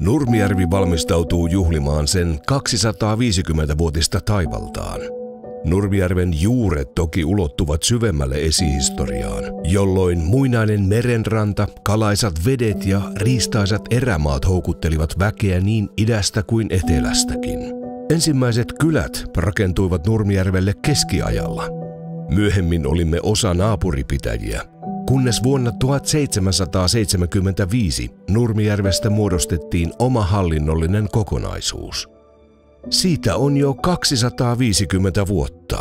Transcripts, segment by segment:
Nurmijärvi valmistautuu juhlimaan sen 250-vuotista taivaltaan. Nurmijärven juuret toki ulottuvat syvemmälle esihistoriaan, jolloin muinainen merenranta, kalaisat vedet ja riistaisat erämaat houkuttelivat väkeä niin idästä kuin etelästäkin. Ensimmäiset kylät rakentuivat Nurmijärvelle keskiajalla. Myöhemmin olimme osa naapuripitäjiä, kunnes vuonna 1775 Nurmijärvestä muodostettiin oma hallinnollinen kokonaisuus. Siitä on jo 250 vuotta.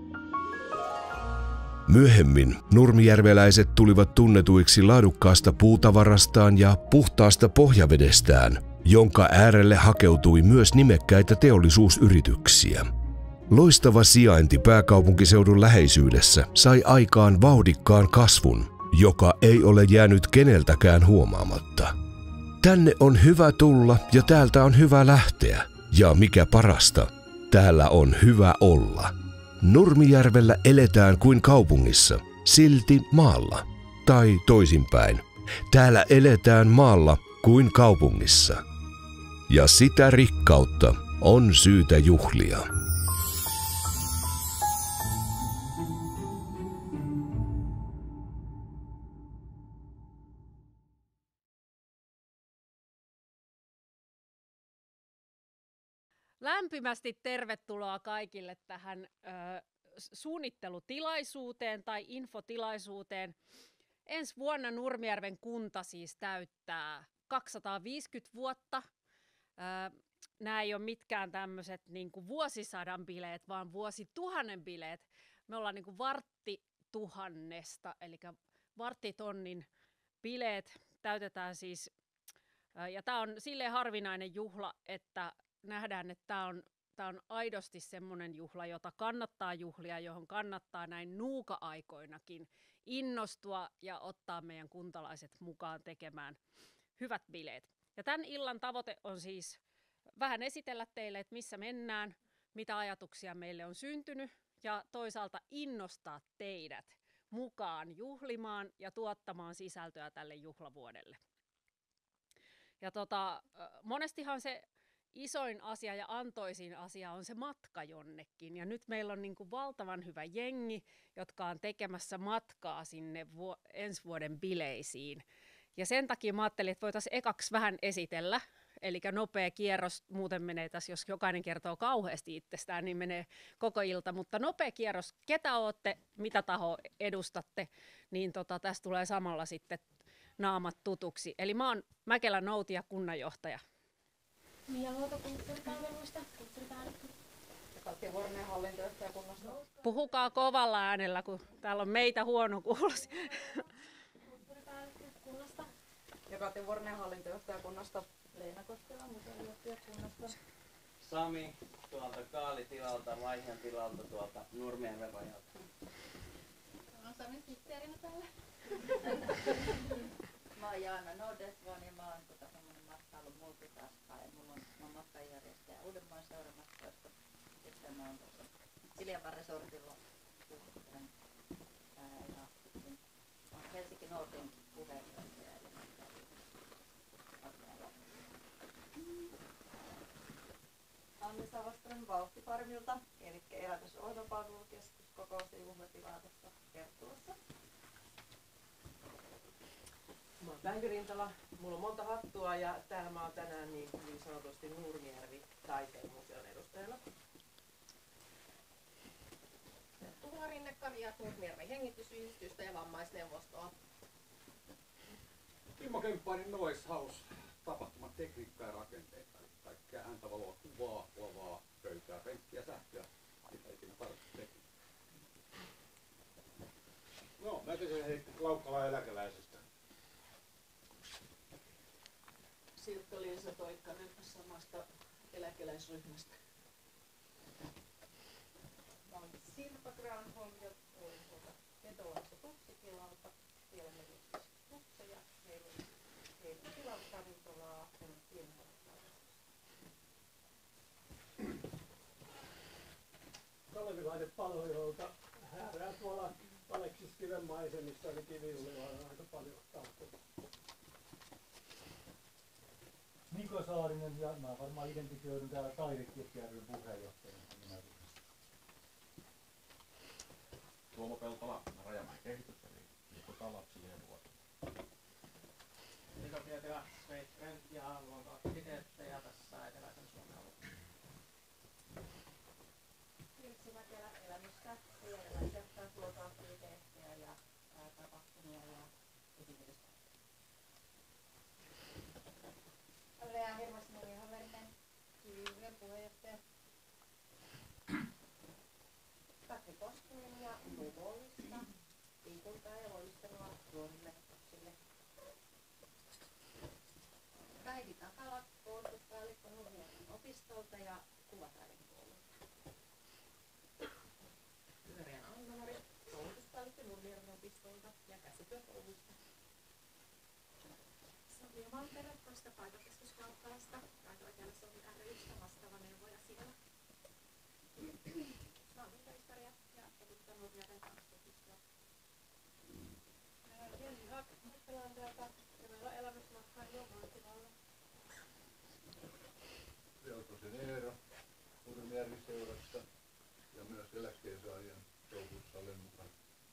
Myöhemmin nurmijärveläiset tulivat tunnetuiksi laadukkaasta puutavarastaan ja puhtaasta pohjavedestään, jonka äärelle hakeutui myös nimekkäitä teollisuusyrityksiä. Loistava sijainti pääkaupunkiseudun läheisyydessä sai aikaan vauhdikkaan kasvun, joka ei ole jäänyt keneltäkään huomaamatta. Tänne on hyvä tulla ja täältä on hyvä lähteä. Ja mikä parasta, täällä on hyvä olla. Nurmijärvellä eletään kuin kaupungissa, silti maalla. Tai toisinpäin, täällä eletään maalla kuin kaupungissa. Ja sitä rikkautta on syytä juhlia. Lämpimästi tervetuloa kaikille tähän suunnittelutilaisuuteen tai infotilaisuuteen. Ensi vuonna Nurmijärven kunta siis täyttää 250 vuotta. Nämä ei ole mitkään tämmöiset niin kuin vuosisadan bileet, vaan vuosituhannen bileet. Me ollaan niin kuin varttituhannesta, eli varttitonnin bileet täytetään siis. Ja tämä on silleen harvinainen juhla, että nähdään, että tämä on aidosti semmoinen juhla, jota kannattaa juhlia, johon kannattaa näin nuuka-aikoinakin innostua ja ottaa meidän kuntalaiset mukaan tekemään hyvät bileet. Ja tämän illan tavoite on siis vähän esitellä teille, että missä mennään, mitä ajatuksia meille on syntynyt ja toisaalta innostaa teidät mukaan juhlimaan ja tuottamaan sisältöä tälle juhlavuodelle. Ja monestihan se isoin asia ja antoisin asia on se matka jonnekin. Ja nyt meillä on niin kuin valtavan hyvä jengi, jotka on tekemässä matkaa sinne ensi vuoden bileisiin. Ja sen takia mä ajattelin, että voitaisiin ekaksi vähän esitellä. Eli nopea kierros, muuten menee tässä, jos jokainen kertoo kauheasti itsestään, niin menee koko ilta. Mutta nopea kierros, ketä olette, mitä tahoa edustatte, niin tästä tulee samalla sitten naamat tutuksi. Eli mä oon Mäkelän Nouti ja kunnanjohtaja. Mia Luoto kulttuuripalveluista, kulttuuripäällikkö. Ja Katja Vormeen hallintojohtajakunnasta. Puhukaa kovalla äänellä, kun täällä on meitä huono kuulosi. Kulttuuripäällikkö kunnasta. Ja Katja Vormeen hallintojohtajakunnasta. Leena Koskela museojohtajakunnasta. Sami tuolta Kaalitilalta, Vaihjan tilalta tuolta Nurmijärven rajalta. Mä oon Samin sihteerinä täällä. Mä oon Jaana Nordesvan ja mä oon semmonen matkailun multitaska ja mulla on matkanjärjestäjä Uudenmaan seuramatkoista. Sitten mä oon tuossa Siljanpään resortilla ja sitten oon Helsinki Nordin puheenjohtaja. Anni Savaström Vauhtifarmilta, eli elätysohjelmapalvelukeskus kokousta juhlatilaa tuossa Kerttulassa. Mä oon Päivi Rintala, mulla on monta hattua ja täällä mä oon tänään niin sanotusti Nurmijärvi taiteen museon edustajana. Tuula Rinnekari ja Nurmijärven hengitysyhdistystä ja vammaisneuvostoa. Timo Kemppainen Noise House, tapahtumat, tekniikkaa ja rakenteita. Kaikkea ääntä, valoa, kuvaa, lavaa, pöytää, penkkiä, sähköä. Mitä ikinä tarvitsee. No, mä kysyn Laukkalan eläkeläisestä. Sirkka-Liisa Toikkanen samasta eläkeläisryhmästä. Mä oon Sirpa Granholm ja olin tuolta Petolasta Tutsitilalta. Siellä meillä on tutseja, meillä on tilausravintolaa ja pienellä. Kalevilainen Palojoelta häärää tuolla Aleksiskiven maisemissa, eli Kivijuhlilla on aika paljon tahtoa. Niko Saarinen ja mä varmaan identifioidun täällä Taidekirjärven puheenjohtajana. Tuomo Peltola, Rajamäen kehitys, eli liikutaan lapsille ja nuorille. Mika Pietilä, Sveikkren ja luontoaktiviteetteja tässä eteläisen Suomen alueella. Ilksi Mäkelä, elämystä ja erilaisia luontoaktiviteetteja ja tapahtumia ja esitystä. Lea Hirvasniemi Haverinen, Kivivirran puheenjohtaja. Katri Koskinen ja Lumollista, liikuntaa ja loistelua nuorille lapsille. Päivi Takala, koulutuspäällikkö Nurmijärven opistolta ja kuvataiden koululta. Yrjän Anna-Mari, koulutuspäällikkö Nurmijärven opistolta ja käsityökoulusta. Sofia Malpere, tuosta Paikakeskuskauppaasta, Taito Etelä-Suomi ry:stä vastaava neuvoja siellä. Maakuntahistoria ja edustan Nurmijärven kansallisopistoa. Jenni Haak, Meppelanteelta ja meillä on elämysmatkailu Maantilalla. Peltosen Eero Nurmijärvi seurasta ja myös eläkkeensaajien touhussa olen mukana.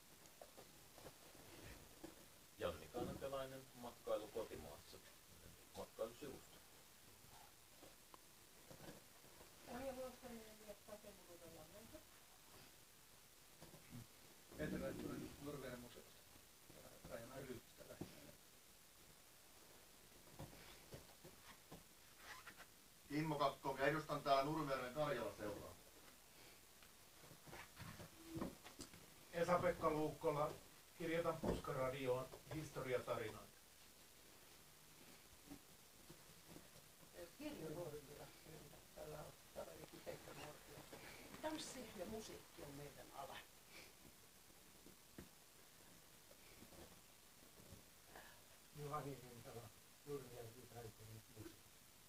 Janni Kanatelainen, matkailu kotimaassa, matkailusivusto. Maija Vuostainen ja Pakemuudon Lammenko. Eteläisen Nurmijärven museosta. Rajamäen ryhmistä lähtien. Kimmo Kakkonen ja edustan täällä Nurmijärven Karjala-seuraa. Esa-Pekka Luukkola, kirjoitan Puskaradioon historiatarinoita. Kirjo Nuorila, täällä on kaverikin Pekka Nuorila. Tanssi ja musiikki on meidän ala. Juhani Rintala, Nurmijärvi Taiteen musiikki.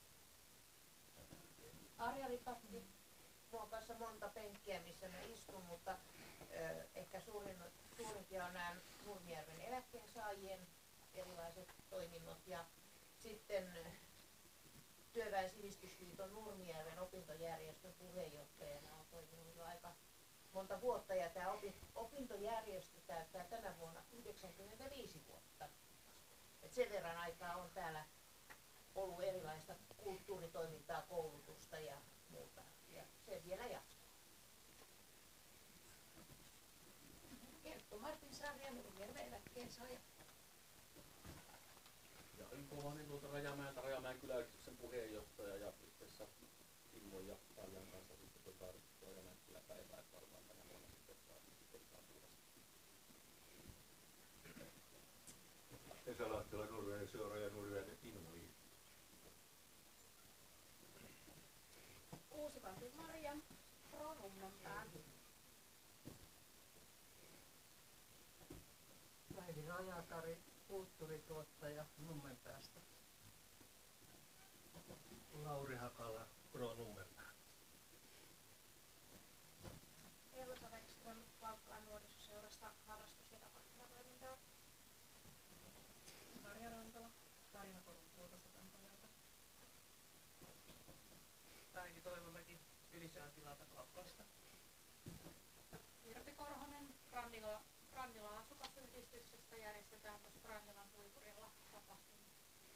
Arja Lipatti, mulla on kanssa monta penkkiä, missä mä istun, mutta ehkä suurimpia on nämä Nurmijärven eläkkeensaajien erilaiset toiminnot ja sitten Työväen sivistysliiton Nurmijärven opintojärjestön puheenjohtajana on toiminut jo aika monta vuotta ja tämä opintojärjestö täyttää tänä vuonna 95 vuotta. Et sen verran aikaa on täällä ollut erilaista kulttuuritoimintaa, koulutusta ja muuta ja se vielä jatkuu. Kerttu Martin Sarja, Nurmijärven eläkkeensaaja. Ja Ylpovainen tuolta Rajamäeltä, Rajamäen kyläyhdistyksen puheenjohtaja ja yhdessä Kimmo ja Tarjan kanssa sitten Rajamäen kyläpäivää, että varmaan tänä vuonna sitten taas uudestaan. Esa Lahtela, Nurmijärven seura ja Nurmijärven Invalidi. Uusikantin Maria, Ronummonpää. Päivi Rajakari, kulttuurituottaja Nummenpäästä. Lauri Hakala, Pro Nummenpää. Elsa Wexström, Valkkaan nuorisoseurasta harrastus- ja tapahtumatoimintaa. Marja Rantala, Tarinakodun Kultasotanpojalta. Päivi Toivomäki, Ylisään tilalta Klauklasta. Irpi Korhonen, Rannila asukasyhdistyksestä järjestetään myös Rannilan Tuikurilla tapahtumia.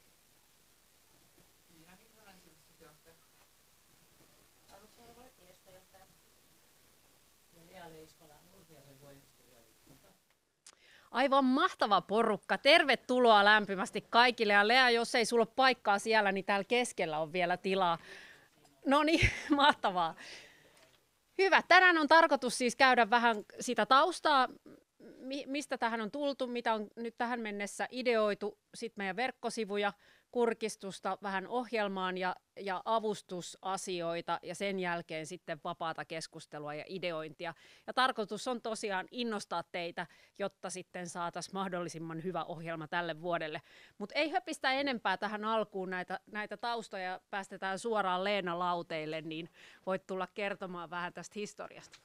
Tiina Hirvonen, sivistysjohtaja. Alussa tiestöjohtaja. Ja Lea Leiskola, Nurmijärven voimisteluliikunta. Aivan mahtava porukka. Tervetuloa lämpimästi kaikille. Ja Lea, jos ei sulla ole paikkaa siellä, niin täällä keskellä on vielä tilaa. No niin, mahtavaa. Hyvä. Tänään on tarkoitus siis käydä vähän sitä taustaa, mistä tähän on tultu, mitä on nyt tähän mennessä ideoitu, sitten meidän verkkosivuja, kurkistusta, vähän ohjelmaan ja avustusasioita ja sen jälkeen sitten vapaata keskustelua ja ideointia. Ja tarkoitus on tosiaan innostaa teitä, jotta sitten saataisiin mahdollisimman hyvä ohjelma tälle vuodelle. Mutta ei höpistä enempää tähän alkuun näitä taustoja, päästetään suoraan Leena lauteille, niin voit tulla kertomaan vähän tästä historiasta.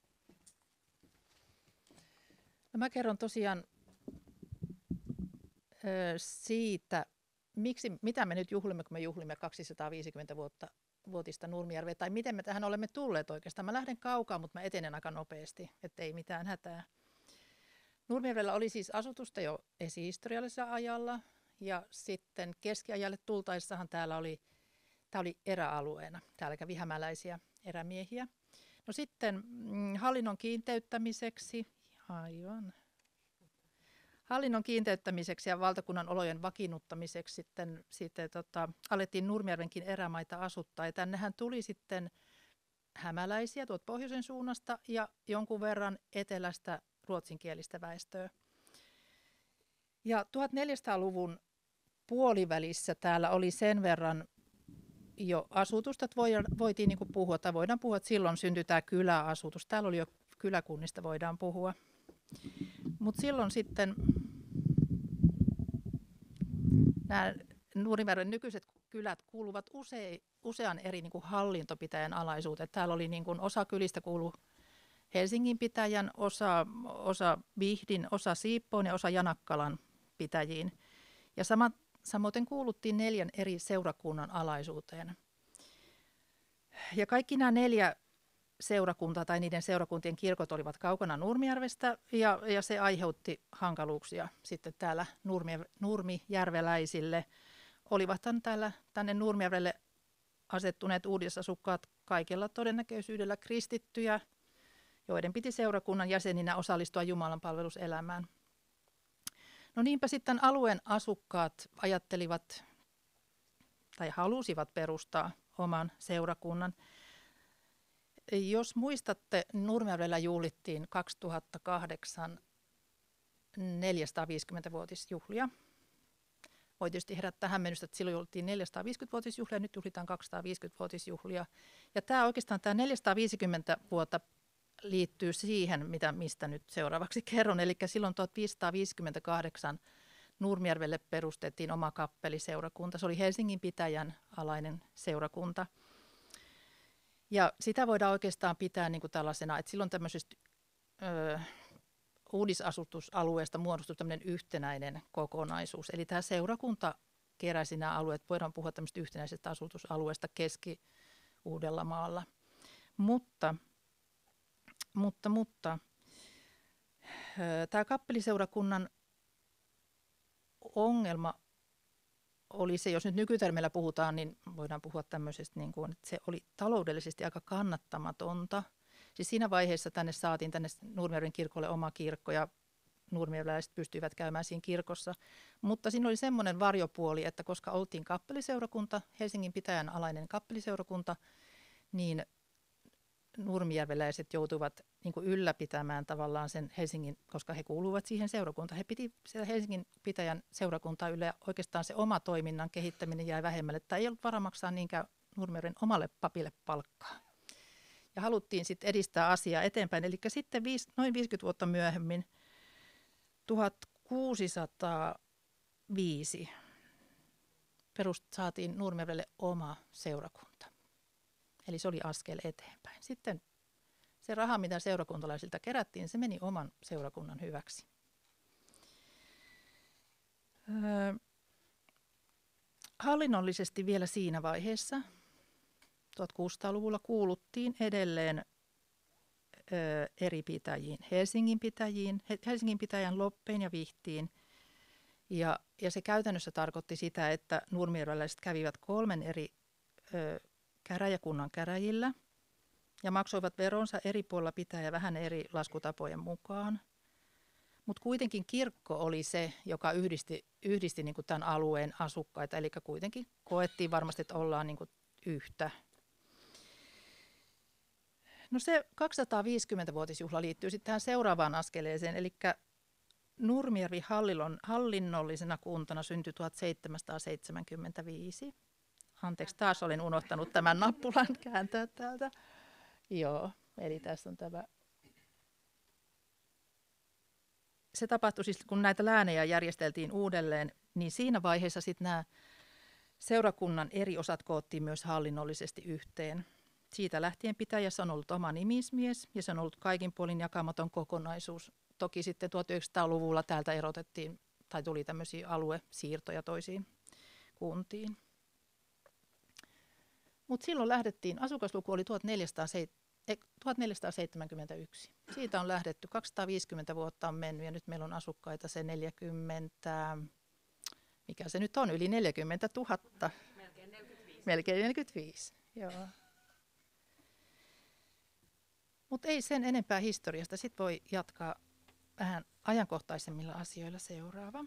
No mä kerron tosiaan siitä, mitä me nyt juhlimme, kun me juhlimme 250-vuotista Nurmijärveä, tai miten me tähän olemme tulleet oikeastaan. Mä lähden kaukaa, mutta mä etenen aika nopeasti, ettei mitään hätää. Nurmijärvellä oli siis asutusta jo esihistoriallisella ajalla, ja sitten keskiajalle tultaessahan tämä oli eräalueena. Täällä kävi hämäläisiä erämiehiä. No sitten hallinnon kiinteyttämiseksi, hallinnon kiinteyttämiseksi ja valtakunnan olojen vakiinnuttamiseksi sitten alettiin Nurmijärvenkin erämaita asuttaa. Ja tännehän tuli sitten hämäläisiä tuolta pohjoisen suunnasta ja jonkun verran etelästä ruotsinkielistä väestöä. Ja 1400-luvun puolivälissä täällä oli sen verran jo asutusta, että voitiin niin kuin puhua, tai voidaan puhua, että silloin syntyi tämä kyläasutus. Täällä oli jo kyläkunnista, voidaan puhua. Mutta silloin sitten nämä Nurmijärven nykyiset kylät kuuluvat usean eri niin kuin hallintopitäjän alaisuuteen. Täällä oli niin kuin osa kylistä kuului Helsingin pitäjän, osa Vihdin, osa Siippoon ja osa Janakkalan pitäjiin. Ja samoin kuuluttiin 4 eri seurakunnan alaisuuteen. Ja kaikki nämä 4 seurakuntaa tai niiden seurakuntien kirkot olivat kaukana Nurmijärvestä ja se aiheutti hankaluuksia sitten täällä nurmijärveläisille. Olivathan tänne Nurmijärvelle asettuneet uudisasukkaat kaikella todennäköisyydellä kristittyjä, joiden piti seurakunnan jäseninä osallistua Jumalan palveluselämään. No niinpä sitten alueen asukkaat ajattelivat tai halusivat perustaa oman seurakunnan. Jos muistatte, Nurmijärvellä juhlittiin 2008 450-vuotisjuhlia. Voi tietysti herättää hämmennystä, että silloin juhlittiin 450-vuotisjuhlia ja nyt juhlitaan 250-vuotisjuhlia. Ja tämä 450 vuotta liittyy siihen, mistä nyt seuraavaksi kerron. Eli silloin 1558 Nurmijärvelle perustettiin oma kappeliseurakunta. Se oli Helsingin pitäjän alainen seurakunta. Ja sitä voidaan oikeastaan pitää niin kuin tällaisena, että silloin tämmöisestä uudisasutusalueesta muodostui tämmöinen yhtenäinen kokonaisuus. Eli tämä seurakunta keräsi nämä alueet, voidaan puhua tämmöistä yhtenäisestä asutusalueesta Keski-Uudellamaalla. Mutta tämä kappeliseurakunnan ongelma oli se, jos nyt nykytermeillä puhutaan, niin voidaan puhua tämmöisestä, niin kuin, että se oli taloudellisesti aika kannattamatonta. Siis siinä vaiheessa tänne Nurmijärven kirkolle oma kirkko ja nurmijärveläiset pystyivät käymään siinä kirkossa. Mutta siinä oli semmoinen varjopuoli, että koska oltiin kappeliseurakunta, Helsingin pitäjän alainen kappeliseurakunta, niin nurmijärveläiset joutuivat niin kuin ylläpitämään tavallaan sen Helsingin, koska he kuuluvat siihen seurakuntaan. He piti siellä Helsingin pitäjän seurakuntaa yllä ja oikeastaan se oma toiminnan kehittäminen jäi vähemmälle. Tai ei ollut varaa maksaa niinkään Nurmijärven omalle papille palkkaa. Ja haluttiin sitten edistää asiaa eteenpäin. Eli sitten noin 50 vuotta myöhemmin, 1605, saatiin Nurmijärvelle oma seurakunta. Eli se oli askel eteenpäin. Sitten se raha, mitä seurakuntalaisilta kerättiin, se meni oman seurakunnan hyväksi. Hallinnollisesti vielä siinä vaiheessa, 1600-luvulla kuuluttiin edelleen eri pitäjiin, Helsingin pitäjän Loppeen ja Vihtiin. Ja se käytännössä tarkoitti sitä, että nurmijärveläiset kävivät 3 eri käräjäkunnan käräjillä ja maksoivat veronsa eri puolilla pitäjää vähän eri laskutapojen mukaan. Mutta kuitenkin kirkko oli se, joka yhdisti niin kuin tämän alueen asukkaita, eli kuitenkin koettiin varmasti, että ollaan niin kuin yhtä. No se 250-vuotisjuhla liittyy sitten tähän seuraavaan askeleeseen, eli Nurmijärvi hallinnollisena kuntana syntyi 1775. Anteeksi, taas olen unohtanut tämän nappulan kääntää täältä. Joo, eli tässä on tämä. Se tapahtui siis, kun näitä läänejä järjesteltiin uudelleen, niin siinä vaiheessa sitten nämä seurakunnan eri osat koottiin myös hallinnollisesti yhteen. Siitä lähtien pitäjässä on ollut oma nimismies ja se on ollut kaikin puolin jakamaton kokonaisuus. Toki sitten 1900-luvulla täältä erotettiin tai tuli tämmöisiä aluesiirtoja toisiin kuntiin. Mutta silloin lähdettiin, asukasluku oli 1471. Siitä on lähdetty, 250 vuotta on mennyt ja nyt meillä on asukkaita se 40, mikä se nyt on, yli 40 000. Melkein 45. Melkein 45, joo. Mutta ei sen enempää historiasta. Sitten voi jatkaa vähän ajankohtaisemmilla asioilla seuraava.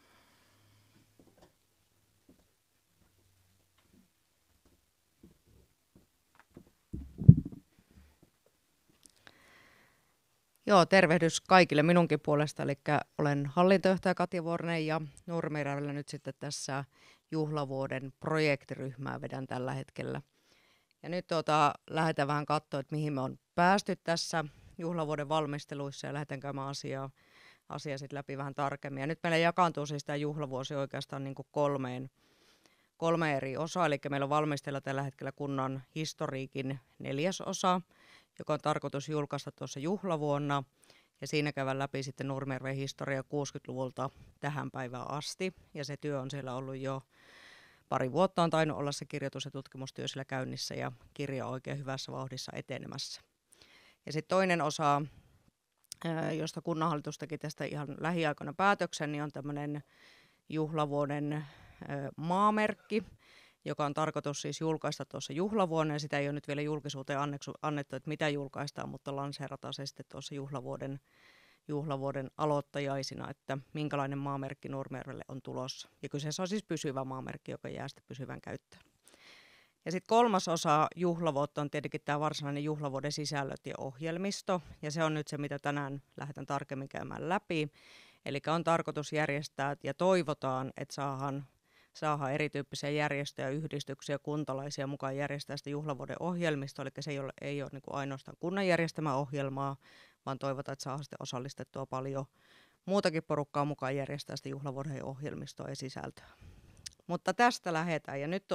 Joo, tervehdys kaikille minunkin puolesta. Eli olen hallintojohtaja Katja Vornen ja Nurmijärvellä nyt sitten tässä juhlavuoden projektiryhmää vedän tällä hetkellä. Ja nyt lähdetään vähän katsoa, että mihin me on päästy tässä juhlavuoden valmisteluissa ja lähdetään käymään asiaa sitten läpi vähän tarkemmin. Ja nyt meillä jakaantuu siis tämä juhlavuosi oikeastaan niin kuin kolme eri osaa. Eli meillä on valmisteilla tällä hetkellä kunnan historiikin 4. osa, joka on tarkoitus julkaista tuossa juhlavuonna. Ja siinä käydään läpi sitten Nurmijärven historia 60-luvulta tähän päivään asti. Ja se työ on siellä ollut jo pari vuotta, on tainnut olla se kirjoitus- ja tutkimustyö siellä käynnissä ja kirja on oikein hyvässä vauhdissa etenemässä. Ja sitten toinen osa, josta kunnanhallitus teki tästä ihan lähiaikoina päätöksen, niin on tämmöinen juhlavuoden maamerkki, joka on tarkoitus siis julkaista tuossa juhlavuonna. Ja sitä ei ole nyt vielä julkisuuteen annettu, että mitä julkaistaan, mutta lanseerataan se sitten tuossa juhlavuoden aloittajaisina, että minkälainen maamerkki Nurmijärvelle on tulossa. Ja kyseessä on siis pysyvä maamerkki, joka jää sitten pysyvän käyttöön. Ja sitten kolmas osa juhlavuotta on tietenkin tämä varsinainen juhlavuoden sisällöt ja ohjelmisto. Ja se on nyt se, mitä tänään lähdetään tarkemmin käymään läpi. Eli on tarkoitus järjestää ja toivotaan, että saadaan erityyppisiä järjestöjä, yhdistyksiä, kuntalaisia mukaan järjestää sitä juhlavuoden ohjelmistoa. Eli se ei ole niin kuin ainoastaan kunnan järjestämää ohjelmaa, vaan toivotaan, että saadaan sitten osallistettua paljon muutakin porukkaa mukaan järjestää sitä juhlavuoden ohjelmistoa ja sisältöä. Mutta tästä lähdetään. Ja nyt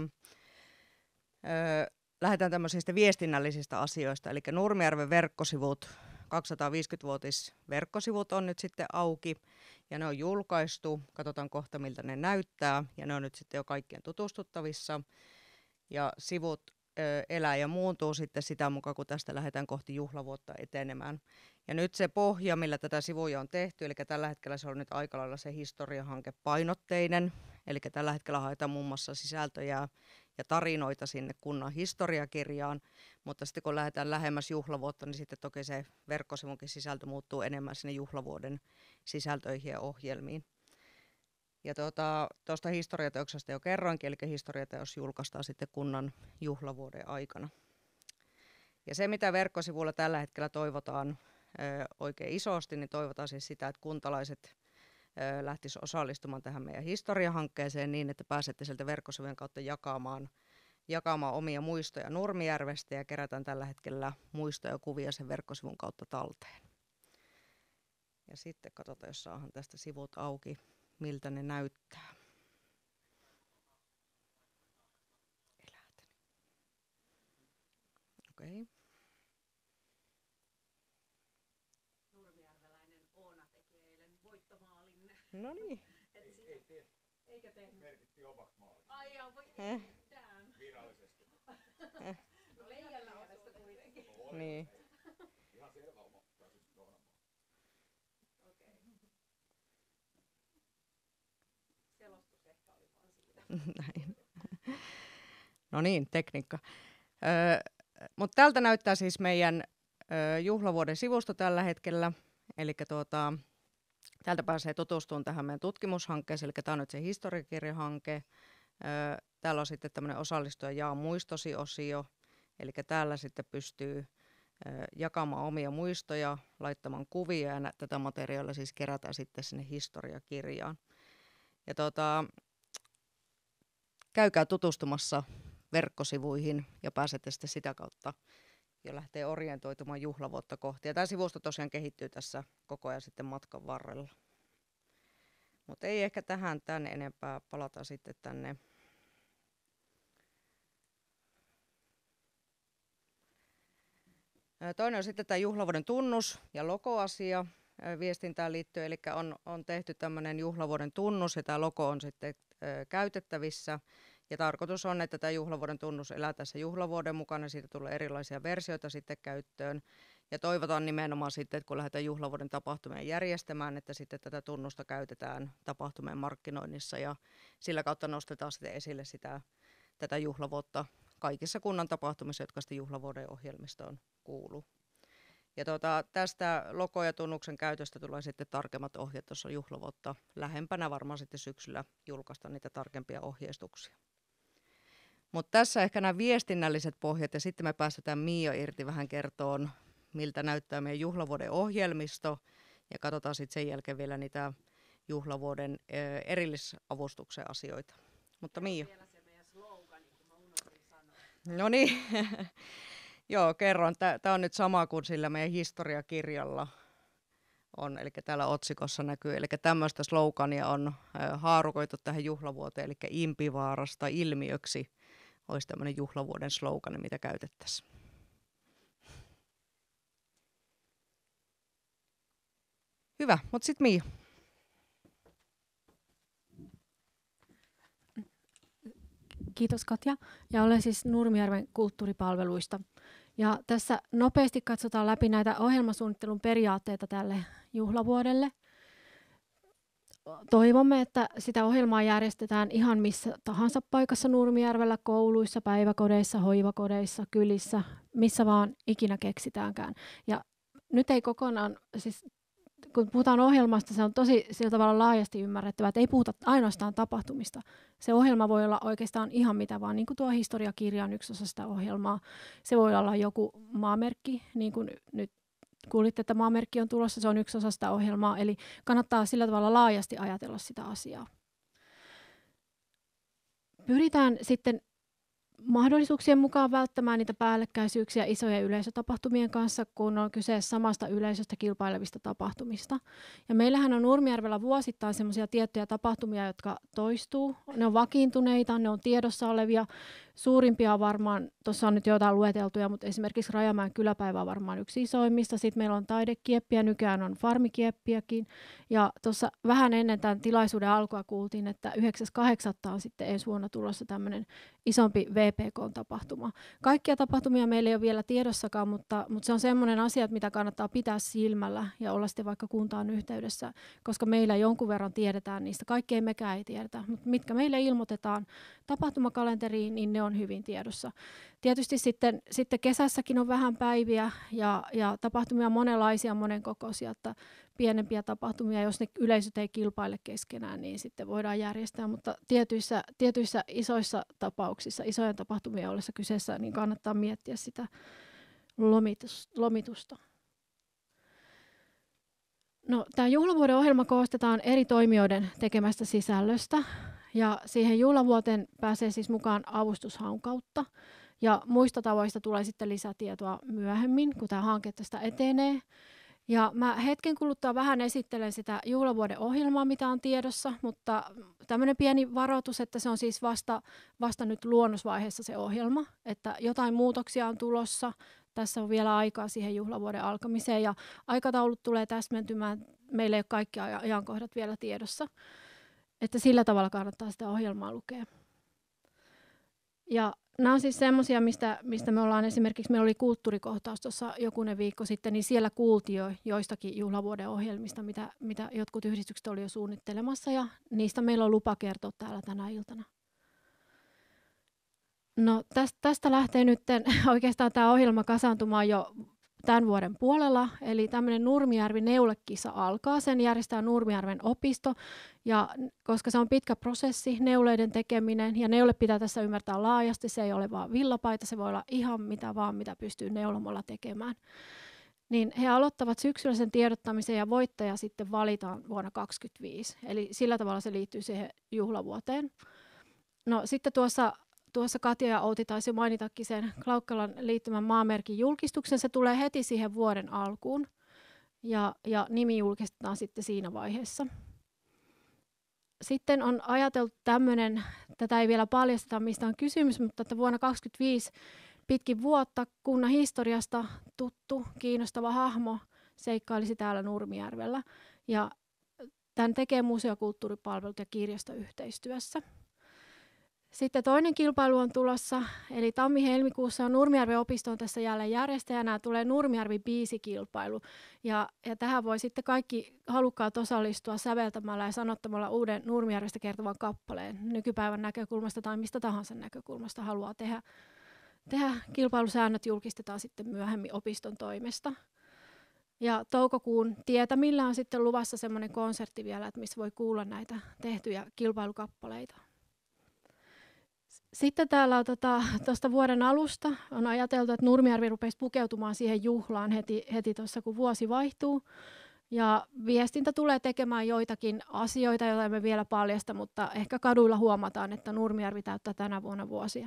lähdetään tämmöisistä viestinnällisistä asioista. Eli Nurmijärven verkkosivut, 250-vuotisverkkosivut on nyt sitten auki ja ne on julkaistu. Katsotaan kohta, miltä ne näyttää ja ne on nyt sitten jo kaikkien tutustuttavissa. Ja sivut elää ja muuntuu sitten sitä mukaan, kun tästä lähdetään kohti juhlavuotta etenemään. Ja nyt se pohja, millä tätä sivuja on tehty, eli tällä hetkellä se on nyt aika lailla se historiahanke painotteinen. Eli tällä hetkellä haetaan muun muassa sisältöjä ja tarinoita sinne kunnan historiakirjaan, mutta sitten kun lähdetään lähemmäs juhlavuotta, niin sitten toki se verkkosivunkin sisältö muuttuu enemmän sinne juhlavuoden sisältöihin ja ohjelmiin. Ja tuosta historiateoksesta jo kerroinkin, eli historiateos julkaistaan sitten kunnan juhlavuoden aikana. Ja se, mitä verkkosivuilla tällä hetkellä toivotaan oikein isosti, niin toivotaan siis sitä, että kuntalaiset lähtisivät osallistumaan tähän meidän historiahankkeeseen niin, että pääsette sieltä verkkosivujen kautta jakamaan omia muistoja Nurmijärvestä ja kerätään tällä hetkellä muistoja ja kuvia sen verkkosivun kautta talteen. Ja sitten katsotaan, jos saadaan tästä sivut auki, miltä ne näyttää. Okei. Okay. Nurmijärveläinen Oona teki eilen voittomaalin. No niin. Eikä tehnyt. Merkittiin omaksi maaliksi. Ai joo, voi ei mitään. Virallisesti. No leijällä mielestä kuitenkin. Niin. Ihan selvä oma. Okei. Selostus ehkä oli vaan siitä. Näin. No niin, tekniikka. Mutta tältä näyttää siis meidän juhlavuoden sivusto tällä hetkellä. Eli täältä pääsee tutustumaan tähän meidän tutkimushankkeeseen. Eli tämä on nyt se historiakirjahanke. Täällä on sitten tämmöinen osallistuja jaa muistosi -osio. Eli täällä sitten pystyy jakamaan omia muistoja, laittamaan kuvia ja tätä materiaalia siis kerätään sitten sinne historiakirjaan. Ja käykää tutustumassa verkkosivuihin ja pääsette sitten sitä kautta jo lähtee orientoitumaan juhlavuotta kohti. Ja tämä sivusto tosiaan kehittyy tässä koko ajan sitten matkan varrella. Mutta ei ehkä tähän tän enempää, palataan sitten tänne. Toinen on sitten tämä juhlavuoden tunnus ja logoasia. viestintään liittyen, eli on tehty tämmöinen juhlavuoden tunnus ja tämä logo on sitten käytettävissä. Ja tarkoitus on, että tämä juhlavuoden tunnus elää tässä juhlavuoden mukana, siitä tulee erilaisia versioita sitten käyttöön. Ja toivotaan nimenomaan sitten, että kun lähdetään juhlavuoden tapahtumia järjestämään, että sitten tätä tunnusta käytetään tapahtumien markkinoinnissa ja sillä kautta nostetaan sitten esille tätä juhlavuotta kaikissa kunnan tapahtumissa, jotka sitten juhlavuoden ohjelmistoon kuuluu. Ja tästä logo- ja tunnuksen käytöstä tulee sitten tarkemmat ohjeet tuossa juhlavuotta lähempänä, varmaan sitten syksyllä julkaista niitä tarkempia ohjeistuksia. Mutta tässä ehkä nämä viestinnälliset pohjat ja sitten me päästetään Miia irti vähän kertoon, miltä näyttää meidän juhlavuoden ohjelmisto ja katsotaan sitten sen jälkeen vielä niitä juhlavuoden erillisavustuksen asioita. Mutta Miia. No niin, joo kerron. Tämä on nyt sama kuin sillä meidän historiakirjalla on, eli täällä otsikossa näkyy. Eli tämmöistä slogania on haarukoitu tähän juhlavuoteen, eli Impivaarasta ilmiöksi olisi tämmöinen juhlavuoden slogan, mitä käytettäisiin. Hyvä, mutta sitten Miia. Kiitos Katja. Ja olen siis Nurmijärven kulttuuripalveluista. Ja tässä nopeasti katsotaan läpi näitä ohjelmasuunnittelun periaatteita tälle juhlavuodelle. Toivomme, että sitä ohjelmaa järjestetään ihan missä tahansa paikassa Nurmijärvellä, kouluissa, päiväkodeissa, hoivakodeissa, kylissä, missä vaan ikinä keksitäänkään. Ja nyt ei kokonaan, siis kun puhutaan ohjelmasta, se on tosi sillä tavalla laajasti ymmärrettävä, että ei puhuta ainoastaan tapahtumista. Se ohjelma voi olla oikeastaan ihan mitä vaan, niin kuin tuo historiakirja on yksi osa sitä ohjelmaa. Se voi olla joku maamerkki, niin kuin nyt kuulitte, että maamerkki on tulossa, se on yksi osa sitä ohjelmaa, eli kannattaa sillä tavalla laajasti ajatella sitä asiaa. Pyritään sitten mahdollisuuksien mukaan välttämään niitä päällekkäisyyksiä isojen yleisötapahtumien kanssa, kun on kyse samasta yleisöstä kilpailevista tapahtumista. Ja meillähän on Nurmijärvellä vuosittain semmoisia tiettyjä tapahtumia, jotka toistuu. Ne on vakiintuneita, ne on tiedossa olevia. Suurimpia varmaan, tuossa on nyt jotain lueteltuja, mutta esimerkiksi Rajamäen kyläpäivä on varmaan yksi isoimmista. Sitten meillä on taidekieppiä, nykyään on farmikieppiäkin. Ja tuossa vähän ennen tämän tilaisuuden alkua kuultiin, että 9.8. on sitten ensi vuonna tulossa tämmöinen isompi VPK-tapahtuma. Kaikkia tapahtumia meillä ei ole vielä tiedossakaan, mutta se on semmoinen asia, mitä kannattaa pitää silmällä ja olla sitten vaikka kuntaan yhteydessä, koska meillä jonkun verran tiedetään niistä. Kaikkea mekään ei tiedetä, mutta mitkä meille ilmoitetaan tapahtumakalenteriin, niin ne on hyvin tiedossa. Tietysti sitten kesässäkin on vähän päiviä ja tapahtumia monenlaisia, monenkokoisia, että pienempiä tapahtumia, jos ne yleisöt ei kilpaile keskenään, niin sitten voidaan järjestää, mutta tietyissä isoissa tapauksissa, isojen tapahtumien ollessa kyseessä, niin kannattaa miettiä sitä lomitusta. No, tämä juhlavuoden ohjelma koostetaan eri toimijoiden tekemästä sisällöstä, ja siihen juhlavuoteen pääsee siis mukaan avustushaun kautta, ja muista tavoista tulee sitten lisätietoa myöhemmin, kun tämä hanke tästä etenee. Ja mä hetken kuluttua vähän esittelen sitä juhlavuoden ohjelmaa, mitä on tiedossa, mutta tämmöinen pieni varoitus, että se on siis vasta nyt luonnosvaiheessa se ohjelma, että jotain muutoksia on tulossa. Tässä on vielä aikaa siihen juhlavuoden alkamiseen ja aikataulut tulee täsmentymään. Meillä ei ole kaikki ajankohdat vielä tiedossa, että sillä tavalla kannattaa sitä ohjelmaa lukea. Ja nämä on siis semmoisia, mistä me ollaan esimerkiksi, meillä oli kulttuurikohtaus tuossa jokunen viikko sitten, niin siellä kuultiin jo joistakin juhlavuoden ohjelmista, mitä jotkut yhdistykset oli jo suunnittelemassa, ja niistä meillä on lupa kertoa täällä tänä iltana. No tästä lähtee nyt oikeastaan tämä ohjelma kasaantumaan jo tämän vuoden puolella, eli tämmöinen Nurmijärvi neulekisa alkaa, sen järjestää Nurmijärven opisto, ja koska se on pitkä prosessi, neuleiden tekeminen, ja neule pitää tässä ymmärtää laajasti, se ei ole vaan villapaita, se voi olla ihan mitä vaan, mitä pystyy neulomalla tekemään. Niin he aloittavat syksyllä sen tiedottamisen, ja voittaja sitten valitaan vuonna 2025, eli sillä tavalla se liittyy siihen juhlavuoteen. No sitten tuossa Katja ja Outi taisi mainitakin sen Klaukkalan liittymän maamerkin julkistuksen. Se tulee heti siihen vuoden alkuun ja nimi julkistetaan sitten siinä vaiheessa. Sitten on ajateltu tämmöinen, tätä ei vielä paljasteta mistä on kysymys, mutta että vuonna 2025 pitkin vuotta kunnan historiasta tuttu, kiinnostava hahmo seikkailisi täällä Nurmijärvellä. Ja tämän tekee museokulttuuripalvelut ja kirjasto yhteistyössä. Sitten toinen kilpailu on tulossa, eli tammi-helmikuussa on Nurmijärven opistoon tässä jälleen järjestäjänä. Tulee Nurmijärvi-biisikilpailu. Ja tähän voi sitten kaikki halukkaat osallistua säveltämällä ja sanottamalla uuden Nurmijärvestä kertovan kappaleen nykypäivän näkökulmasta tai mistä tahansa näkökulmasta haluaa tehdä. Kilpailusäännöt julkistetaan sitten myöhemmin opiston toimesta. Ja toukokuun tietämillä on sitten luvassa semmoinen konsertti vielä, että missä voi kuulla näitä tehtyjä kilpailukappaleita. Sitten täällä on tuosta vuoden alusta on ajateltu, että Nurmijärvi rupesi pukeutumaan siihen juhlaan heti tuossa, kun vuosi vaihtuu. Ja viestintä tulee tekemään joitakin asioita, joita emme vielä paljasta, mutta ehkä kaduilla huomataan, että Nurmijärvi täyttää tänä vuonna vuosia.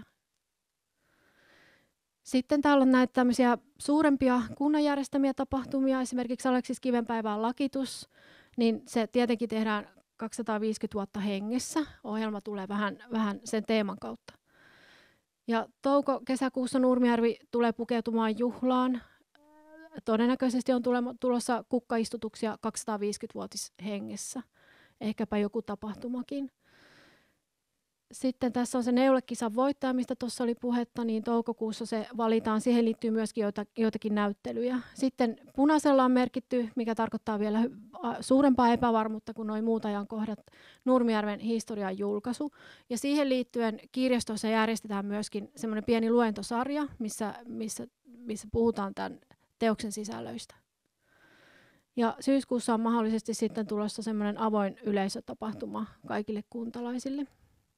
Sitten täällä on näitä tämmöisiä suurempia kunnan järjestämiä tapahtumia, esimerkiksi Aleksis Kivenpäivän lakitus, niin se tietenkin tehdään 250 vuotta hengessä. Ohjelma tulee vähän sen teeman kautta. Ja touko-kesäkuussa Nurmijärvi tulee pukeutumaan juhlaan. Todennäköisesti on tulossa kukkaistutuksia 250-vuotis hengessä. Ehkäpä joku tapahtumakin. Sitten tässä on se neulekisan voittaja, mistä tuossa oli puhetta, niin toukokuussa se valitaan. Siihen liittyy myöskin joitakin näyttelyjä. Sitten punaisella on merkitty, mikä tarkoittaa vielä suurempaa epävarmuutta kuin nuo muut ajankohdat, Nurmijärven historian julkaisu. Ja siihen liittyen kirjastossa järjestetään myöskin semmoinen pieni luentosarja, missä puhutaan tämän teoksen sisällöistä. Ja syyskuussa on mahdollisesti sitten tulossa semmoinen avoin yleisötapahtuma kaikille kuntalaisille.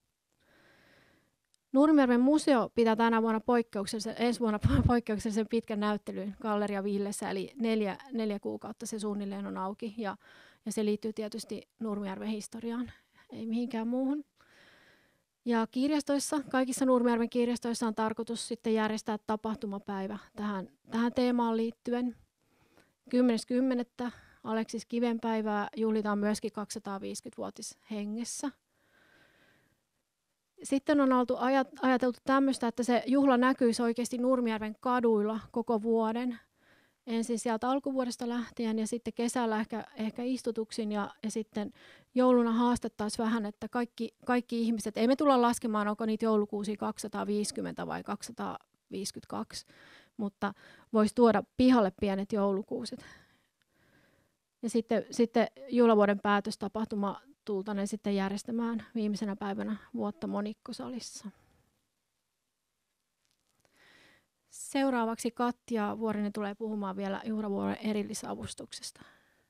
Nurmijärven museo pitää ensi vuonna poikkeuksellisen pitkän näyttelyn Galleria Villessä, eli 4 kuukautta se suunnilleen on auki. Ja se liittyy tietysti Nurmijärven historiaan, ei mihinkään muuhun. Ja kaikissa Nurmijärven kirjastoissa on tarkoitus sitten järjestää tapahtumapäivä tähän teemaan liittyen. 10.10. Aleksis Kivenpäivää juhlitaan myöskin 250-vuotis hengessä. Sitten on ajateltu tämmöistä, että se juhla näkyisi oikeasti Nurmijärven kaduilla koko vuoden. Ensin sieltä alkuvuodesta lähtien ja sitten kesällä ehkä istutuksin ja sitten jouluna haastettaisiin vähän, että kaikki ihmiset, ei me tulla laskemaan, onko niitä joulukuusia 250 vai 252, mutta voisi tuoda pihalle pienet joulukuuset. Ja sitten juhlavuoden päätöstapahtuma tultaneen sitten järjestämään viimeisenä päivänä vuotta Monikkosalissa. Seuraavaksi Katja Vuorinen tulee puhumaan vielä juhlavuoden erillisavustuksesta.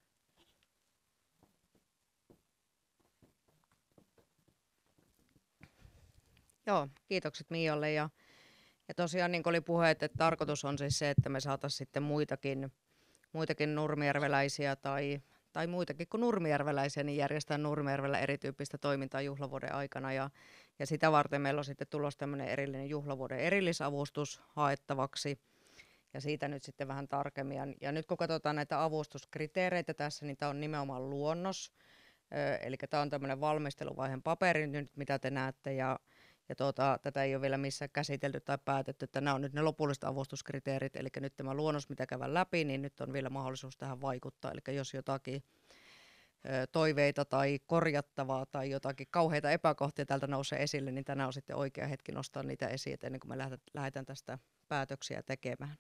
Joo, kiitokset Mialle. Ja tosiaan niin kuin oli puhe, että tarkoitus on siis se, että me saataisiin sitten muitakin nurmijärveläisiä tai muitakin kuin nurmijärveläisiä, niin järjestää Nurmijärvellä erityyppistä toimintaa juhlavuoden aikana. Ja sitä varten meillä on sitten tulossa tämmöinen erillinen juhlavuoden erillisavustus haettavaksi. Ja siitä nyt sitten vähän tarkemmin. Ja nyt kun katsotaan näitä avustuskriteereitä tässä, niin tämä on nimenomaan luonnos. Eli tämä on tämmöinen valmisteluvaiheen paperi nyt, mitä te näette. Ja tätä ei ole vielä missään käsitelty tai päätetty, että nämä on nyt ne lopulliset avustuskriteerit, eli nyt tämä luonnos, mitä käydään läpi, niin nyt on vielä mahdollisuus tähän vaikuttaa. Eli jos jotakin toiveita tai korjattavaa tai jotakin kauheita epäkohtia täältä nousee esille, niin tänään on sitten oikea hetki nostaa niitä esiin, ennen kuin me lähdetään tästä päätöksiä tekemään.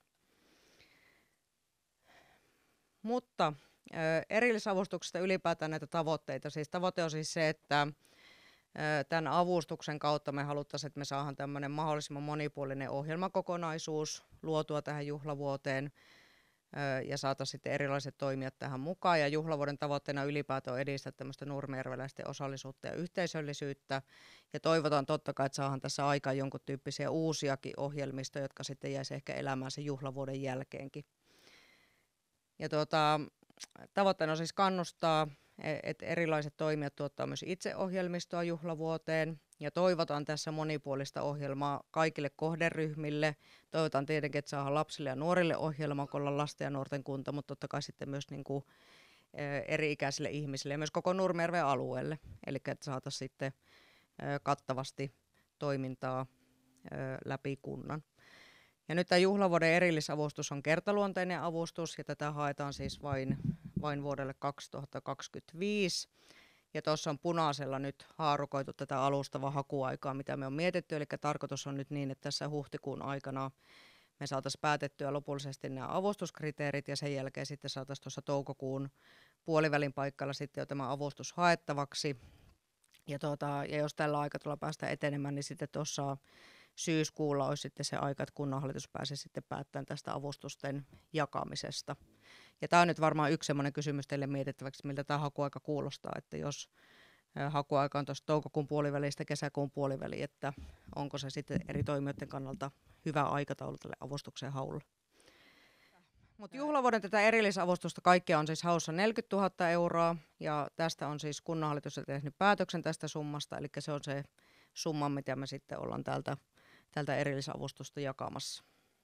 Mutta erillisavustuksesta ylipäätään näitä tavoitteita. Siis tavoite on siis se, että tämän avustuksen kautta me haluttaisiin, että me saadaan tämmöinen mahdollisimman monipuolinen ohjelmakokonaisuus luotua tähän juhlavuoteen ja saataisiin sitten erilaiset toimijat tähän mukaan. Ja juhlavuoden tavoitteena ylipäätään on edistää tämmöistä nurmijärveläisten osallisuutta ja yhteisöllisyyttä. Ja toivotaan totta kai, että saadaan tässä aikaan jonkun tyyppisiä uusiakin ohjelmistoja, jotka sitten jäisi ehkä elämään sen juhlavuoden jälkeenkin. Ja tavoitteena on siis kannustaa, että erilaiset toimijat tuottaa myös itse ohjelmistoa juhlavuoteen ja toivotaan tässä monipuolista ohjelmaa kaikille kohderyhmille. Toivotaan tietenkin, että saadaan lapsille ja nuorille ohjelma, kun ollaan lasten ja nuorten kunta, mutta totta kai sitten myös niin kuin eri-ikäisille ihmisille ja myös koko Nurmijärven alueelle. Eli että saataisiin sitten kattavasti toimintaa läpi kunnan. Ja nyt tämä juhlavuoden erillisavustus on kertaluonteinen avustus ja tätä haetaan siis vain vuodelle 2025. Ja tuossa on punaisella nyt haarukoitu tätä alustavaa hakuaikaa, mitä me on mietitty. Eli tarkoitus on nyt niin, että tässä huhtikuun aikana me saataisiin päätettyä lopullisesti nämä avustuskriteerit ja sen jälkeen sitten saataisiin tuossa toukokuun puolivälin paikalla sitten jo tämä avustus haettavaksi. Ja jos tällä aikataululla päästään etenemään, niin sitten tuossa syyskuulla olisi sitten se aika, että kunnanhallitus pääsee sitten päättämään tästä avustusten jakamisesta. Ja tämä on nyt varmaan yksi sellainen kysymys teille mietittäväksi, miltä tämä hakuaika kuulostaa, että jos hakuaika on tuossa toukokuun puolivälistä kesäkuun puoliväliin, että onko se sitten eri toimijoiden kannalta hyvä aikataulu tälle avustuksen haulle. Mutta juhlavuoden tätä erillisavustusta kaikkea on siis haussa 40 000 euroa ja tästä on siis kunnanhallitus tehnyt päätöksen tästä summasta, eli se on se summa, mitä me sitten ollaan tältä erillisavustusta jakamassa.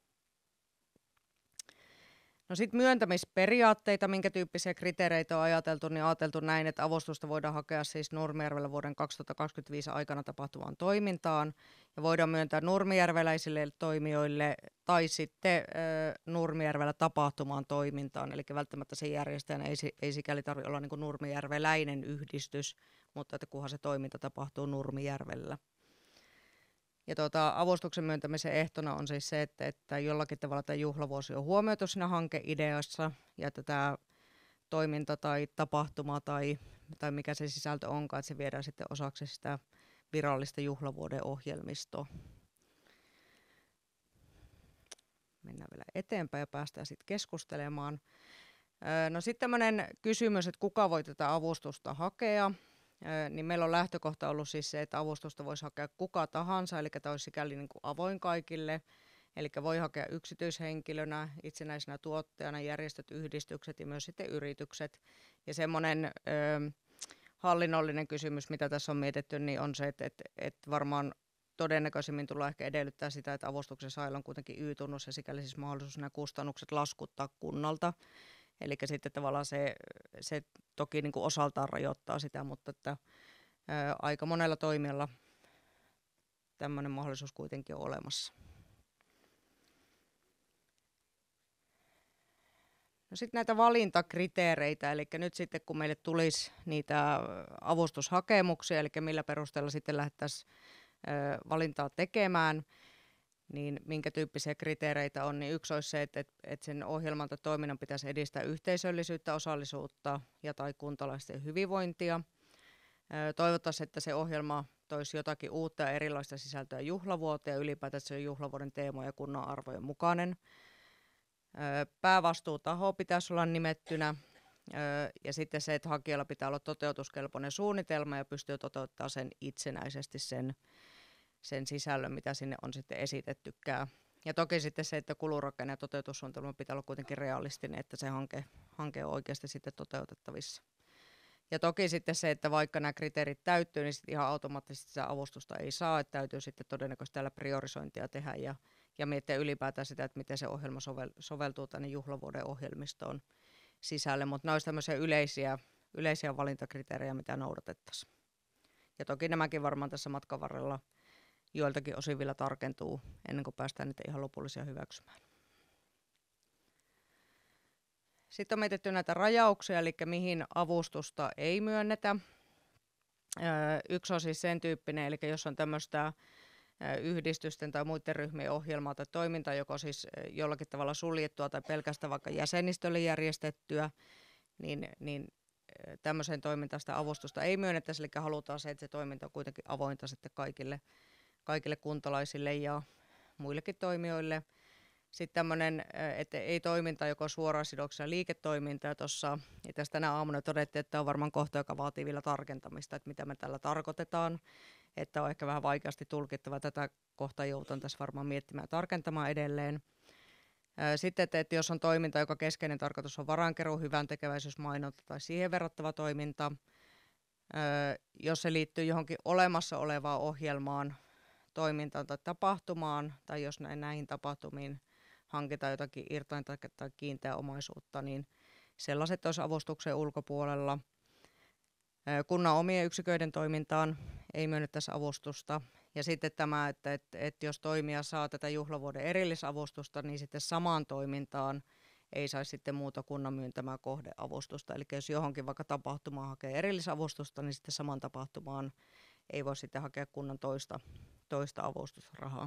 No sitten myöntämisperiaatteita, minkä tyyppisiä kriteereitä on ajateltu, niin ajateltu näin, että avustusta voidaan hakea siis Nurmijärvellä vuoden 2025 aikana tapahtuvaan toimintaan ja voidaan myöntää nurmijärveläisille toimijoille tai sitten Nurmijärvellä tapahtumaan toimintaan, eli välttämättä sen järjestäjänä ei sikäli tarvitse olla niin kuin nurmijärveläinen yhdistys, mutta että kunhan se toiminta tapahtuu Nurmijärvellä. Ja avustuksen myöntämisen ehtona on siis se, että jollakin tavalla tämä juhlavuosi on huomioitu siinä hankeideassa ja että tämä toiminta tai tapahtuma tai mikä se sisältö onkaan, että se viedään sitten osaksi sitä virallista juhlavuoden ohjelmistoa. Mennään vielä eteenpäin ja päästään sitten keskustelemaan. No sitten tämmöinen kysymys, että kuka voi tätä avustusta hakea. Niin meillä on lähtökohta ollut siis se, että avustusta voisi hakea kuka tahansa, eli tämä olisi sikäli niin kuin avoin kaikille. Eli voi hakea yksityishenkilönä, itsenäisenä tuottajana, järjestöt, yhdistykset ja myös sitten yritykset. Ja semmoinen hallinnollinen kysymys, mitä tässä on mietitty, niin on se, että varmaan todennäköisimmin tullaan ehkä edellyttää sitä, että avustuksen saajalla on kuitenkin Y-tunnus ja sikäli siis mahdollisuus nämä kustannukset laskuttaa kunnalta. Eli sitten tavallaan se toki niin kuin osaltaan rajoittaa sitä, mutta että, aika monella toimijalla tämmöinen mahdollisuus kuitenkin on olemassa. No sitten näitä valintakriteereitä, eli nyt sitten kun meille tulisi niitä avustushakemuksia, eli millä perusteella sitten lähdettäisiin valintaa tekemään, niin minkä tyyppisiä kriteereitä on, niin yksi olisi se, että sen ohjelman tai toiminnan pitäisi edistää yhteisöllisyyttä, osallisuutta ja tai kuntalaisten hyvinvointia. Toivottaisiin, että se ohjelma toisi jotakin uutta ja erilaista sisältöä juhlavuoteen ja ylipäätään se on juhlavuoden teema ja kunnan arvojen mukainen. Päävastuutaho pitäisi olla nimettynä ja sitten se, että hakijalla pitää olla toteutuskelpoinen suunnitelma ja pystyy toteuttamaan sen itsenäisesti sen sisällön, mitä sinne on sitten esitettykään. Ja toki sitten se, että kulurakenne ja toteutussuunnitelma pitää olla kuitenkin realistinen, että se hanke on oikeasti sitten toteutettavissa. Ja toki sitten se, että vaikka nämä kriteerit täyttyy, niin sitten ihan automaattisesti sitä avustusta ei saa, että täytyy sitten todennäköisesti täällä priorisointia tehdä ja miettiä ylipäätään sitä, että miten se ohjelma soveltuu tänne juhlavuoden ohjelmistoon sisälle, mutta nämä olisivat tämmöisiä yleisiä valintakriteerejä, mitä noudatettaisiin. Ja toki nämäkin varmaan tässä matkan varrella joiltakin osin vielä tarkentuu ennen kuin päästään niitä ihan lopullisia hyväksymään. Sitten on mietitty näitä rajauksia, eli mihin avustusta ei myönnetä. Yksi on siis sen tyyppinen, eli jos on tämmöistä yhdistysten tai muiden ryhmien ohjelmaa tai toimintaa, joka on siis jollakin tavalla suljettua tai pelkästään vaikka jäsenistölle järjestettyä, niin tämmöiseen toimintaan sitä avustusta ei myönnettäisi, eli halutaan se, että se toiminta on kuitenkin avointa sitten kaikille kuntalaisille ja muillekin toimijoille. Sitten tämmöinen, että ei toiminta, joka on suoraan sidoksena liiketoimintaa. Tuossa tästä tänä aamuna todettiin, että on varmaan kohta, joka vaatii vielä tarkentamista, että mitä me tällä tarkoitetaan. Että on ehkä vähän vaikeasti tulkittava. Tätä kohtaa joudutaan tässä varmaan miettimään ja tarkentamaan edelleen. Sitten, että jos on toiminta, joka keskeinen tarkoitus on varainkeruu, hyväntekeväisyysmainonta tai siihen verrattava toiminta, jos se liittyy johonkin olemassa olevaan ohjelmaan, toimintaan tai tapahtumaan, tai jos näihin tapahtumiin hankitaan jotakin irtain tai kiinteää omaisuutta, niin sellaiset olisi avustuksen ulkopuolella. Kunnan omien yksiköiden toimintaan ei myönnettäisi avustusta. Ja sitten tämä, että jos toimija saa tätä juhlavuoden erillisavustusta, niin sitten samaan toimintaan ei saisi sitten muuta kunnan myöntämää kohdeavustusta. Eli jos johonkin vaikka tapahtumaan hakee erillisavustusta, niin sitten saman tapahtumaan ei voi sitten hakea kunnan toista avustusrahaa.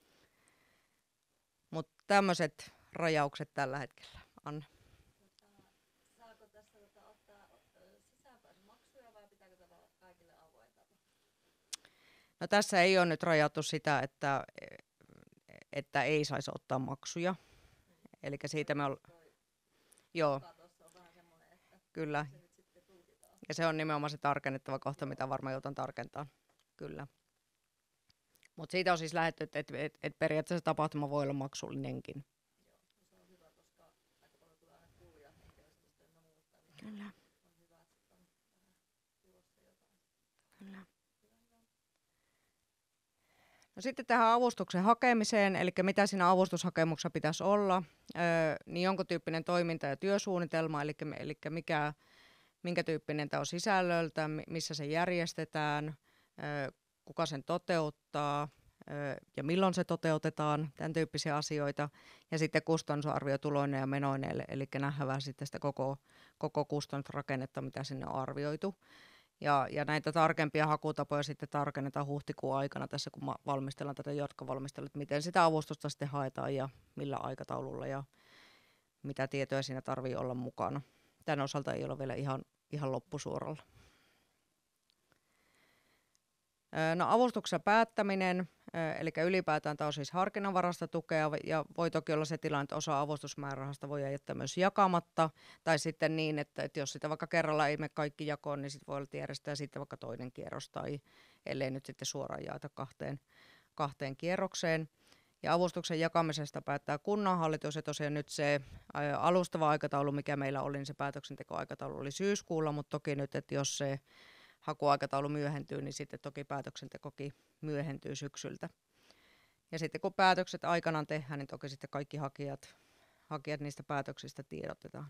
Mutta tämmöiset rajaukset tällä hetkellä. Anne. Saako tässä ottaa sisäänpääsymaksuja vai pitääkö tätä olla kaikille avointa? No tässä ei ole nyt rajattu sitä, että ei saisi ottaa maksuja. Eli siitä me Joo, kyllä. Ja se on nimenomaan se tarkennettava kohta, mitä varmaan joutan tarkentaa. Kyllä. Mutta siitä on siis lähdetty, että periaatteessa tapahtuma voi olla maksullinenkin. Kyllä. Kyllä. No sitten tähän avustuksen hakemiseen, eli mitä siinä avustushakemuksessa pitäisi olla, niin jonkun tyyppinen toiminta- ja työsuunnitelma, eli minkä tyyppinen tämä on sisällöltä, missä se järjestetään, kuka sen toteuttaa ja milloin se toteutetaan, tämän tyyppisiä asioita. Ja sitten kustannusarvio tuloineen ja menoineen, eli nähdään sitten sitä koko kustannusrakennetta, mitä sinne on arvioitu. Ja näitä tarkempia hakutapoja sitten tarkennetaan huhtikuun aikana tässä, kun valmistellaan tätä jatkovalmistelua, että miten sitä avustusta sitten haetaan ja millä aikataululla ja mitä tietoja siinä tarvii olla mukana. Tämän osalta ei ole vielä ihan loppusuoralla. No avustuksen päättäminen, eli ylipäätään tämä on siis harkinnanvaraista tukea ja voi toki olla se tilanne, että osa avustusmäärärahasta voi jättää myös jakamatta. Tai sitten niin, että jos sitä vaikka kerralla ei mene kaikki jakoon, niin sitten voi olla järjestää sitten vaikka toinen kierros tai ellei nyt sitten suoraan jaeta kahteen kierrokseen. Ja avustuksen jakamisesta päättää kunnanhallitus ja tosiaan nyt se alustava aikataulu, mikä meillä oli, niin se päätöksentekoaikataulu oli syyskuulla, mutta toki nyt, että jos se hakuaikataulu myöhentyy, niin sitten toki päätöksentekokin myöhentyy syksyltä. Ja sitten kun päätökset aikanaan tehdään, niin toki sitten kaikki hakijat niistä päätöksistä tiedotetaan.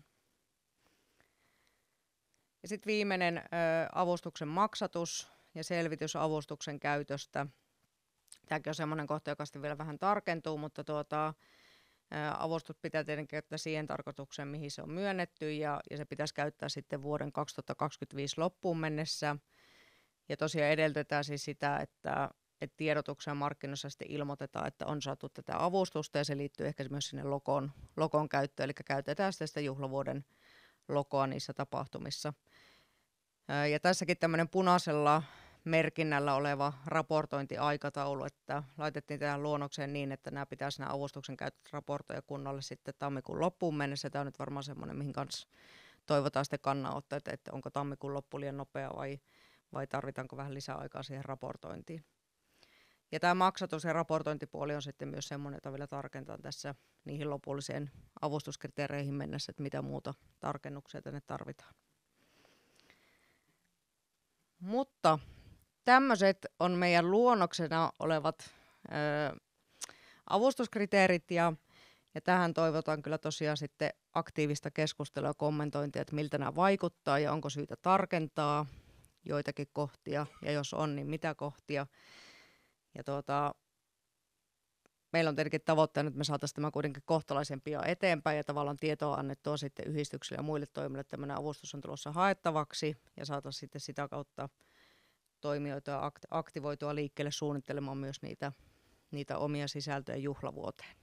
Ja sitten viimeinen avustuksen maksatus ja selvitys avustuksen käytöstä. Tämäkin on semmoinen kohta, joka sitten vielä vähän tarkentuu, mutta avustus pitää tietenkin käyttää siihen tarkoitukseen, mihin se on myönnetty, ja se pitäisi käyttää sitten vuoden 2025 loppuun mennessä. Ja tosiaan edellytetään siis sitä, että tiedotuksen markkinoissa sitten ilmoitetaan, että on saatu tätä avustusta, ja se liittyy ehkä myös sinne logon käyttöön, eli käytetään sitä juhlavuoden logoa niissä tapahtumissa. Ja tässäkin tämmöinen punaisella merkinnällä oleva raportointiaikataulu, että laitettiin tähän luonnokseen niin, että nämä avustuksen käytöt raportoida kunnalle sitten tammikuun loppuun mennessä. Tämä on nyt varmaan semmoinen, mihin kanssa toivotaan sitten kannanottoa, että onko tammikuun loppu liian nopea vai tarvitaanko vähän lisää aikaa siihen raportointiin. Ja tämä maksatus- ja raportointipuoli on sitten myös semmoinen, jota vielä tarkentaan tässä niihin lopulliseen avustuskriteereihin mennessä, että mitä muuta tarkennuksia tänne tarvitaan. Mutta tämmöiset on meidän luonnoksena olevat avustuskriteerit ja tähän toivotaan kyllä tosiaan sitten aktiivista keskustelua ja kommentointia, että miltä nämä vaikuttaa ja onko syytä tarkentaa joitakin kohtia ja jos on, niin mitä kohtia. Ja meillä on tietenkin tavoitteena, että me saataisiin tämä kuitenkin kohtalaisen pian eteenpäin ja tavallaan tietoa annettua sitten yhdistyksille ja muille toimijoille, että tämmöinen avustus on tulossa haettavaksi ja saataisiin sitten sitä kautta toimijoita aktivoitua liikkeelle suunnittelemaan myös niitä omia sisältöjä juhlavuoteen.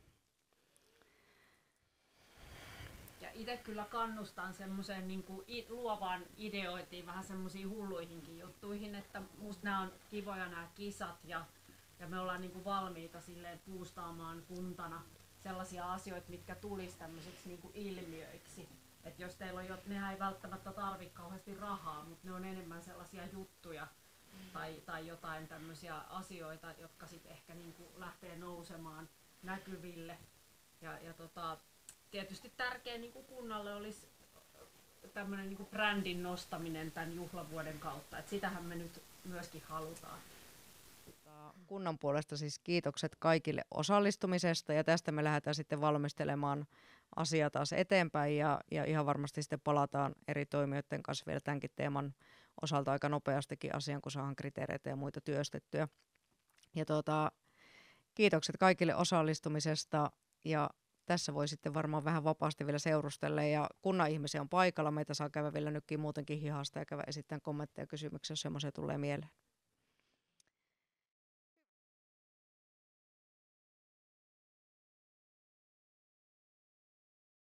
Ja itse kyllä kannustan semmoiseen niin kuin luovaan ideointiin, vähän semmoisiin hulluihinkin juttuihin, että musta nämä on kivoja nämä kisat ja me ollaan niin kuin valmiita silleen puustaamaan kuntana sellaisia asioita, mitkä tulisi tämmöiseksi niin kuin ilmiöiksi. Että jos teillä on nehän ei välttämättä tarvitse kauheasti rahaa, mutta ne on enemmän sellaisia juttuja tai jotain tämmöisiä asioita, jotka sitten ehkä niin kuin lähtee nousemaan näkyville. Tietysti tärkeä niin kuin kunnalle olisi tämmöinen niin kuin brändin nostaminen tämän juhlavuoden kautta. Et sitähän me nyt myöskin halutaan. Kunnan puolesta siis kiitokset kaikille osallistumisesta ja tästä me lähdetään sitten valmistelemaan asiaa taas eteenpäin ja ihan varmasti sitten palataan eri toimijoiden kanssa vielä tämänkin teeman osalta aika nopeastikin asian, kun saadaan kriteereitä ja muita työstettyä. Ja kiitokset kaikille osallistumisesta ja tässä voi sitten varmaan vähän vapaasti vielä seurustella ja kunnan ihmisiä on paikalla. Meitä saa käydä vielä nytkin muutenkin hihasta ja käydä esittämään kommentteja ja kysymyksiä, jos semmoisia tulee mieleen.